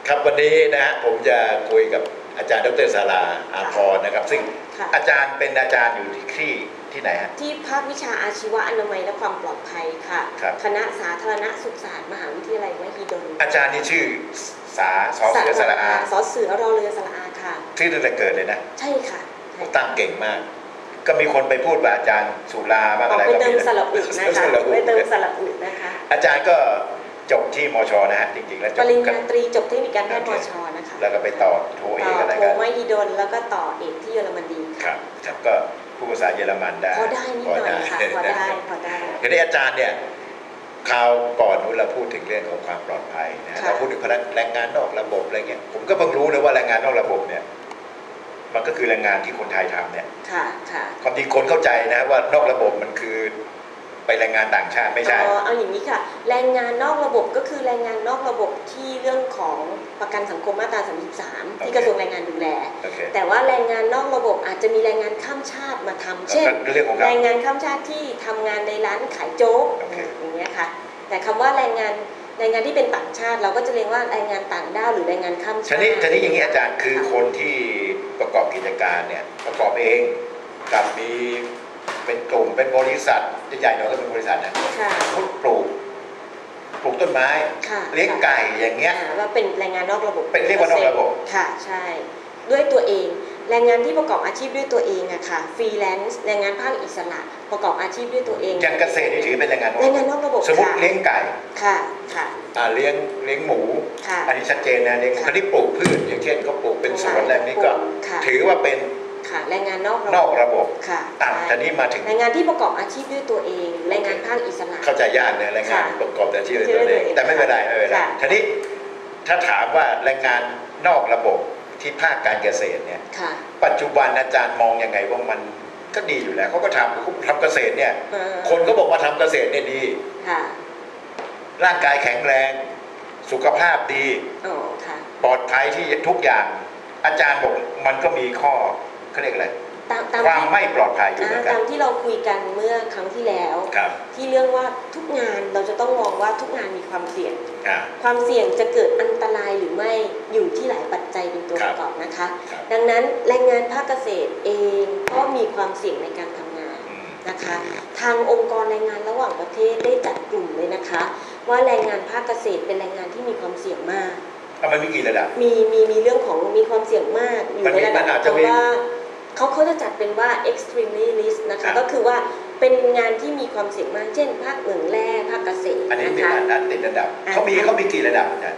ครับวันนี้นะฮะผมจะคุยกับอาจารย์ดร.ศาลาอาภรณ์นะครับซึ่งอาจารย์เป็นอาจารย์อยู่ที่ไหนฮะที่ภาควิชาอาชีวะอนามัยและความปลอดภัยค่ะคณะสาธารณสุขศาสตร์มหาวิทยาลัยมหิดลอาจารย์นี่ชื่อสอเสือสระอาสอเสือรอเรือสระอาค่ะชื่อตั้งแต่เกิดเลยนะใช่ค่ะตั้งเก่งมากก็มีคนไปพูดว่าอาจารย์สุราบ้างอะไรก็มีไปเติมสระอุนะคะไปเติมสระอุนะคะอาจารย์ก็จบที่มชนะฮะจริงๆแล้วปริญญาตรีจบเทคนิคการแพทย์มชนะคะแล้วก็ไปต่อโทเอกอะไรกันโทมหิดลแล้วก็ต่อเอกที่เยอรมนีครับก็พูดภาษาเยอรมันได้พอได้นิดหน่อยค่ะพอได้ทีนี้อาจารย์เนี่ยคราวก่อนนู้นเราพูดถึงเรื่องของความปลอดภัยนะเราพูดถึงแรงงานนอกระบบอะไรเงี้ยผมก็เพิ่งรู้เลยว่าแรงงานนอกระบบเนี่ยมันก็คือแรงงานที่คนไทยทำเนี่ยความจริงคนเข้าใจนะว่านอกระบบมันคือไปแรงงานต่างชาติไม่ใช่เอาอย่างนี้ค่ะแรงงานนอกระบบก็คือแรงงานนอกระบบที่เรื่องของประกันสังคมมาตรา33ที่กระทรวงแรงงานดูแลแต่ว่าแรงงานนอกระบบอาจจะมีแรงงานข้ามชาติมาทำเช่นแรงงานข้ามชาติที่ทำงานในร้านขายโจ๊กอย่างเงี้ยค่ะแต่คำว่าแรงงานที่เป็นต่างชาติเราก็จะเรียกว่าแรงงานต่างด้าวหรือแรงงานข้ามชาติทีนี้อย่างนี้อาจารย์คือคนที่ประกอบกิจการเนี่ยประกอบเองกับมีเป็นกลุ่มเป็นบริษัทใหญ่ๆหน่อยก็เป็นบริษัทนะพุทปลูกต้นไม้เลี้ยงไก่อย่างเงี้ยว่าเป็นแรงงานนอกระบบเป็นเรียกว่านอกระบบค่ะใช่ด้วยตัวเองแรงงานที่ประกอบอาชีพด้วยตัวเองอะค่ะฟรีแลนซ์แรงงานภาคอิสระประกอบอาชีพด้วยตัวเองอย่างเกษตรถือเป็นแรงงานนอกระบบสมมติเลี้ยงไก่ค่ะเลี้ยงหมูอันนี้ชัดเจนนะเลี้ยงคนที่ปลูกพืชอย่างเช่นเขาปลูกเป็นสวนอะไรนี่ก็ถือว่าเป็นแรงงานนอกระบบค่ะแต่นี่มาถึงแรงงานที่ประกอบอาชีพด้วยตัวเองแรงงานภาคอิสระเข้าใจยากเลยแรงงานประกอบอาชีพด้วยตัวเองแต่ไม่เป็นไรทีนี้ถ้าถามว่าแรงงานนอกระบบที่ภาคการเกษตรเนี่ยปัจจุบันอาจารย์มองยังไงว่ามันก็ดีอยู่แล้วเขาก็ทำเกษตรเนี่ยคนก็บอกว่าทำเกษตรเนี่ยดีร่างกายแข็งแรงสุขภาพดีปลอดภัยที่ทุกอย่างอาจารย์บอกมันก็มีข้อเขาเรียกอะไรความไม่ปลอดภัยอยู่เหมือนกันตามที่เราคุยกันเมื่อครั้งที่แล้วที่เรื่องว่าทุกงานเราจะต้องมองว่าทุกงานมีความเสี่ยงความเสี่ยงจะเกิดอันตรายหรือไม่อยู่ที่หลายปัจจัยเป็นตัวประกอบนะคะดังนั้นแรงงานภาคเกษตรเองก็มีความเสี่ยงในการทำงานนะคะทางองค์กรแรงงานระหว่างประเทศได้จัดกลุ่มเลยนะคะว่าแรงงานภาคเกษตรเป็นแรงงานที่มีความเสี่ยงมากมันมีกี่ระดับมีเรื่องของมีความเสี่ยงมากอยู่ในระดับเพราะว่าเขาจะจัดเป็นว่า extremely risk นะคะก็คือว่าเป็นงานที่มีความเสี่ยงมากเช่นภาคเหมืองแร่ภาคเกษตรอันนี้เป็นอันติดระดับเขามีกี่ระดับนะ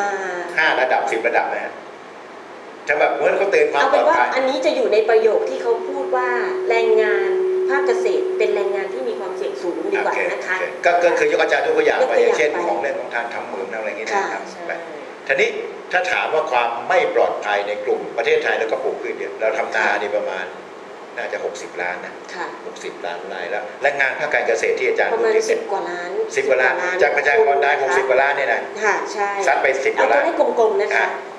5 ระดับ10 ระดับนะจะแบบเหมือนเขาเตือนความปลอดภัยอันนี้จะอยู่ในประโยคที่เขาพูดว่าแรงงานภาคเกษตรเป็นแรงงานที่มีความเสี่ยงสูงดีกว่านะคะก็คือยกอาจารย์ยกตัวอย่างไปเช่นของเรื่องของทางทำเหมืองอะไรอย่างนี้นะครับทีนี้ถ้าถามว่าความไม่ปลอดภัยในกลุ่มประเทศไทยแล้วก็ปลูกพืชเนี่ยเราทำนานี่ประมาณน่าจะ60 ล้านนะ60 ล้านรายแล้วแรงงานภาคการเกษตรที่อาจารย์ประมาณ10 กว่าล้าน 10 กว่าล้านจากประชากรได้60 กว่าล้านเนี่ยนะค่ะใช่ซัดไป10 กว่าล้านเอาตัวให้กลมๆนะคะ